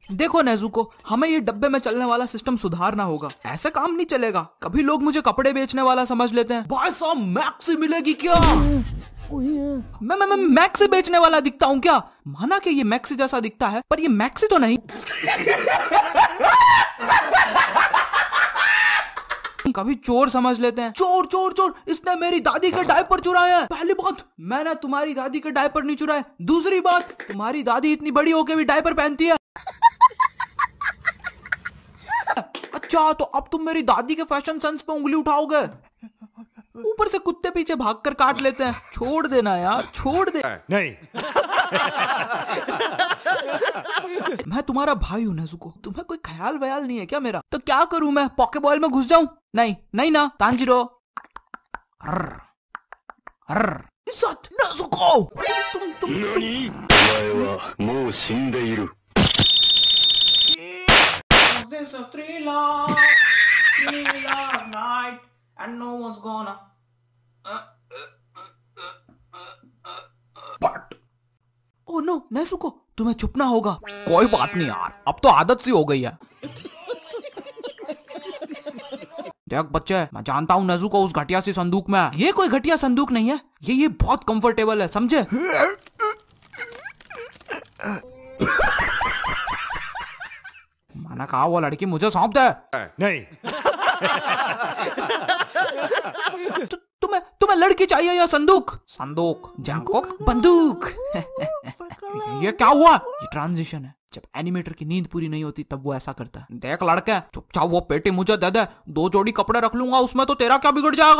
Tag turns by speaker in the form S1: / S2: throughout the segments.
S1: देखो नेज़ुको, हमें ये डब्बे में चलने वाला सिस्टम सुधारना होगा। ऐसे काम नहीं चलेगा। कभी लोग मुझे कपड़े बेचने वाला समझ लेते हैं। भाई साहब मैक्सी मिलेगी क्या? मैं मैक्सी बेचने वाला दिखता हूँ क्या? माना कि ये मैक्सी जैसा दिखता है, पर ये मैक्सी तो नहीं। कभी चोर समझ लेते हैं। चोर चोर चोर, इसने मेरी दादी के डायपर चुराए हैं। पहली बात, मैंने तुम्हारी दादी के डायपर नहीं चुराए। दूसरी बात, तुम्हारी दादी इतनी बड़ी होके भी डायपर पहनती है। अच्छा, तो अब तुम मेरी दादी के फैशन सेंस पे उंगली उठाओगे? ऊपर से कुत्ते पीछे भागकर काट लेते हैं। छोड़ देना यार, छोड़ दे।
S2: नहीं।
S1: मैं तुम्हारा भाई हूँ नेज़ुको, तुम्हें कोई ख्याल वयाल नहीं है क्या मेरा? तो क्या करूं मैं, पॉकेबॉल में घुस जाऊं? नहीं नहीं ना तांजिरो। इज़्ज़त नेज़ुको, तुम This is thriller night and no one's gonna but oh no Nezuko, तुम्हें छुपना होगा। कोई बात नहीं यार, अब तो आदत सी हो गई है। देख बच्चे, मैं जानता हूँ नेज़ुको उस घटिया सी संदूक में है। ये कोई घटिया संदूक नहीं है, ये बहुत कंफर्टेबल है, समझे? मैंने कहा वो लड़की मुझे सौंप दे।
S2: नहीं।
S1: तुम्हें लड़की चाहिए या संदूक? संदूक, जैंकोक, बंदूक। ये क्या हुआ? ये ट्रांजिशन है। जब एनिमेटर की नींद पूरी नहीं होती तब वो ऐसा करता है। देख लड़के, चुपचाप वो पेटी मुझे दे दे। 2 जोड़ी कपड़े रख लूंगा उसमें, तो तेरा क्या बिगड़ जाएगा?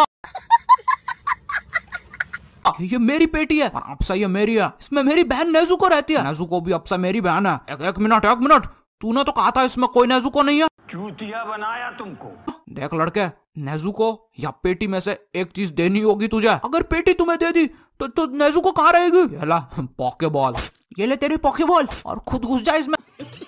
S1: ये मेरी पेटी है और अब से ये मेरी है। इसमें मेरी बहन नेज़ुको रहती है। नेज़ुको भी अब से मेरी बहन है। एक मिनट, तूने तो कहा था इसमें कोई नेज़ुको नहीं है।
S2: चूतिया बनाया तुमको।
S1: देख लड़के, नेज़ुको या पेटी में से एक चीज देनी होगी तुझे। अगर पेटी तुम्हें दे दी तो नेज़ुको कहाँ रहेगी? ये ला पॉकेबॉल, ये ले तेरी पॉकेबॉल और खुद घुस जा इसमें।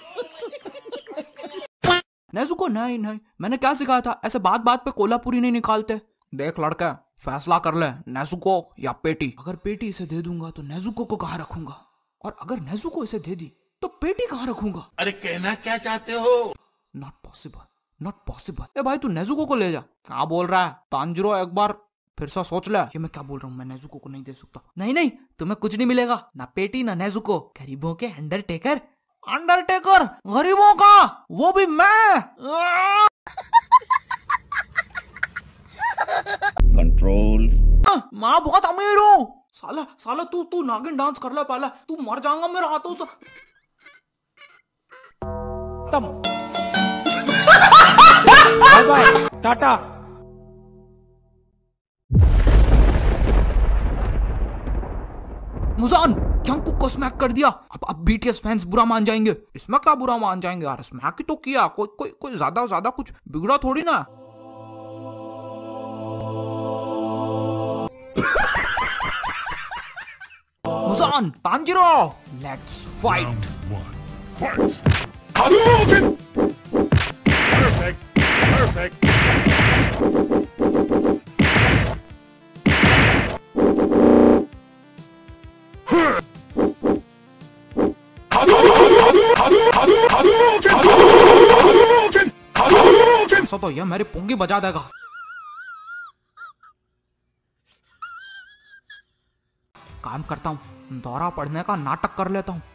S1: नेज़ुको नहीं, मैंने क्या सिखाया था? ऐसे बात बात पे कोल्हापुरी नहीं निकालते। देख लड़का, फैसला कर ले, नेज़ुको या पेटी। अगर पेटी इसे दे दूंगा तो नेज़ुको को कहाँ रखूंगा, और अगर नेज़ुको इसे दे दी तो पेटी कहाँ रखूंगा?
S3: अरे कहना क्या चाहते हो?
S1: Not possible. ए भाई, तू नेज़ुको को ले जा। क्या बोल रहा है तांजिरो? एक बार फिर से सोच ले। ये मैं क्या बोल रहा हूँ? मैं नेज़ुको को नहीं दे सकता। नहीं, तुम्हें कुछ नहीं मिलेगा, ना पेटी ना नेज़ुको। गरीबों के अंडरटेकर गरीबों का, वो भी मैं।
S2: कंट्रोल।
S1: माँ बहुत अमीर हूँ। साला तू नागिन डांस कर ले पहले, तू मर जाएगा मेरे हाथों से।
S2: Bye bye, tata.
S1: Muzan, Jungkook को स्मैक कर दिया। अब बीटीएस फैंस बुरा मान जाएंगे। इसमें क्या बुरा मान जाएंगे यार? स्मैक ही तो किया, कोई ज्यादा कुछ बिगड़ा थोड़ी ना। Muzan, Tanjiro, let's fight.
S2: Perfect.
S1: ऐसा तो यह मेरी पुंगी बजा देगा। काम करता हूँ, दौरा पड़ने का नाटक कर लेता हूँ।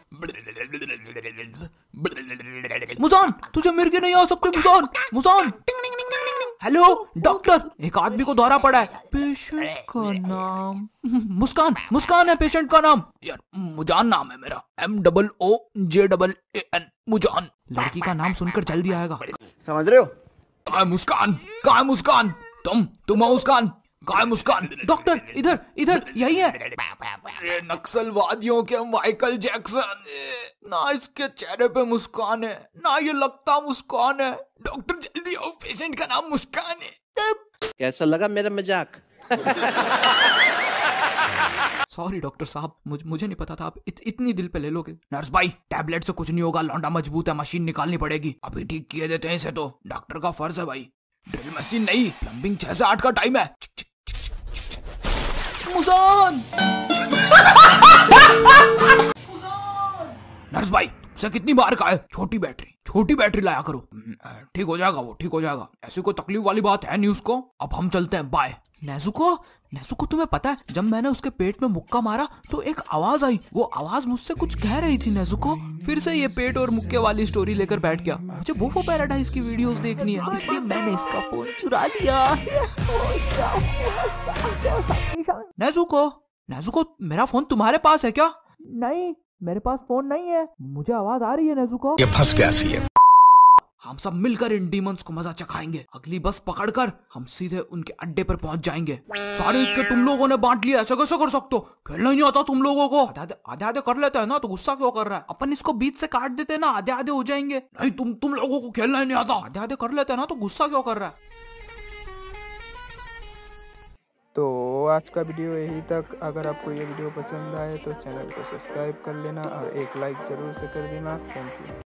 S1: मुजान, तुझे मिर्गी नहीं आ सकती। मुजान। हेलो डॉक्टर, एक आदमी को दौरा पड़ा है। पेशेंट का नाम मुस्कान है पेशेंट का नाम। यार मुजान नाम है मेरा, MOOJAAN, मुजान। लड़की का नाम सुनकर जल्दी आएगा।
S4: समझ रहे हो?
S1: कहाँ मुस्कान? तुम हो मुस्कान? कहाँ मुस्कान? डॉक्टर इधर यही है। ये नक्सलवादियों के माइकल जैक्सन। ना इसके चेहरे पे मुस्कान है, ना ये लगता मुस्कान है। डॉक्टर जल्दी आओ, पेशेंट का नाम मुस्कान है।
S4: कैसा लगा मेरा मजाक?
S1: सॉरी डॉक्टर साहब, मुझे नहीं पता था आप इतनी दिल पे ले लोगे। नर्स भाई, टैबलेट से कुछ नहीं होगा, लौंडा मजबूत है, मशीन निकालनी पड़ेगी। अभी ठीक किए देते हैं इसे, तो डॉक्टर का फर्ज है भाई। ड्रिल मशीन नहीं, प्लम्बिंग 6 से 8 का टाइम है। मुजान। नर्स भाई, इससे कितनी बार कहा है छोटी बैटरी लाया करो। ठीक हो जाएगा, वो ठीक हो जाएगा, ऐसी कोई तकलीफ वाली बात है नहीं उसको। अब हम चलते हैं, बाय। नेजुको तुम्हें पता है जब मैंने उसके पेट में मुक्का मारा तो एक आवाज आई, वो आवाज मुझसे कुछ कह रही थी। नेजुको फिर से ये पेट और मुक्के वाली स्टोरी लेकर बैठ गया। मुझे बुफो पैराडाइज की वीडियोस देखनी है, इसलिए मैंने इसका फोन चुरा लिया। नेजुको मेरा फोन तुम्हारे पास है क्या? नहीं, मेरे पास फोन नहीं है। मुझे आवाज आ रही है नेजुको।
S3: ये फंस गया सी है।
S1: हम सब मिलकर इन डीमंस को मजा चखाएंगे। अगली बस पकड़कर हम सीधे उनके अड्डे पर पहुंच जाएंगे। सारे इक्के तुम लोगों ने बांट लिया, ऐसे कैसे कर सकते हो? खेलना ही नहीं आता तुम लोगों को? आधे आधे कर लेते हैं ना, तो गुस्सा क्यों कर रहा है? अपन इसको बीच से काट देते हैं ना, आधे आधे हो जाएंगे। नहीं, तुम लोगों को खेलना ही नहीं आता। आधे आधे कर लेते हैं ना, तो गुस्सा क्यों कर रहा है?
S5: तो आज का वीडियो यही तक। अगर आपको ये वीडियो पसंद आए तो चैनल को सब्सक्राइब कर लेना और एक लाइक ज़रूर से कर देना। Thank you.